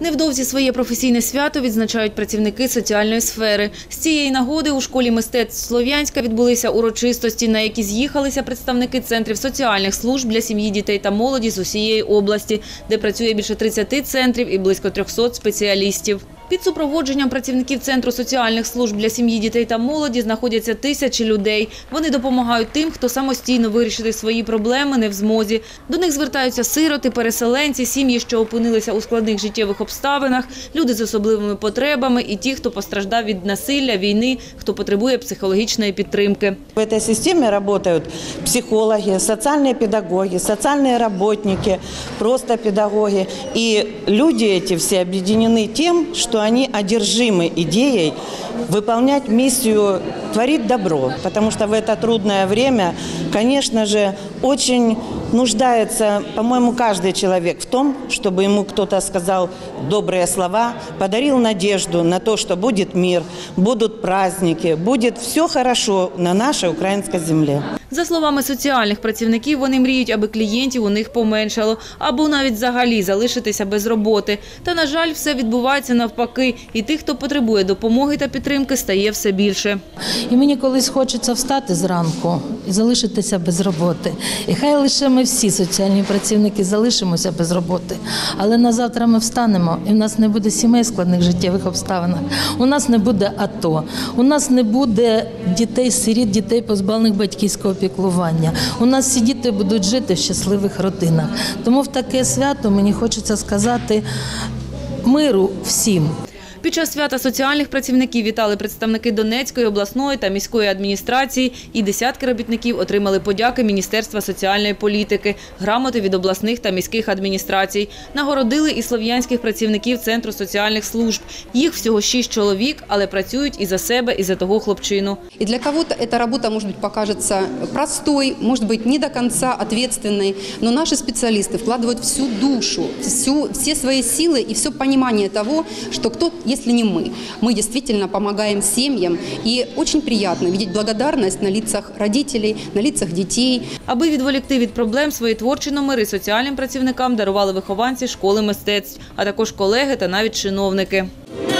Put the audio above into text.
Невдовзі своє професійне свято відзначають працівники соціальної сфери. З цієї нагоди у школі мистецтв Слов'янська відбулися урочистості, на які з'їхалися представники центрів соціальних служб для сім'ї, дітей та молоді з усієї області, де працює більше 30 центрів і близько 300 спеціалістів. Під супроводженням працівників Центру соціальних служб для сім'ї, дітей та молоді знаходяться тисячі людей. Вони допомагають тим, хто самостійно вирішити свої проблеми не в змозі. До них звертаються сироти, переселенці, сім'ї, що опинилися у складних життєвих обставинах, люди з особливими потребами і ті, хто постраждав від насилля, війни, хто потребує психологічної підтримки. В цій системі працюють психологи, соціальні педагоги, соціальні працівники, просто педагоги. І люди ці всі об'єднані тим, що они одержимы идеей выполнять миссию, творить добро. Потому что в это трудное время, конечно же, очень нуждается, по-моему, каждый человек в том, чтобы ему кто-то сказал добрые слова, подарил надежду на то, что будет мир, будут праздники, будет все хорошо на нашей украинской земле. За словами соціальних працівників, вони мріють, аби клієнтів у них поменшало, або навіть взагалі залишитися без роботи. Та, на жаль, все відбувається навпаки, і тих, хто потребує допомоги та підтримки, стає все більше. І мені колись хочеться встати зранку і залишитися без роботи. І хай лише ми всі соціальні працівники залишимося без роботи, але на завтра ми встанемо, і в нас не буде сімей в складних життєвих обставинах, у нас не буде АТО, у нас не буде дітей-сиріт, дітей позбавлених батьківського піклування. У нас всі діти будуть жити в щасливих родинах. Тому в таке свято мені хочеться сказати миру всім. Під час свята соціальних працівників вітали представники Донецької обласної та міської адміністрації, і десятки робітників отримали подяки Міністерства соціальної політики, грамоти від обласних та міських адміністрацій. Нагородили і слов'янських працівників Центру соціальних служб. Їх всього 6 чоловік, але працюють і за себе, і за того хлопчину. И для кого-то эта работа, может быть, покажется простой, может быть, не до конца ответственной, но наши специалисты вкладывают всю душу, все свои силы и все понимание того, что кто, если не мы действительно помогаем семьям. И очень приятно видеть благодарность на лицах родителей, на лицах детей. Аби відволікти від проблем, свої творчі номери соціальним працівникам дарували вихованці школи мистецтв, а також колеги та навіть чиновники.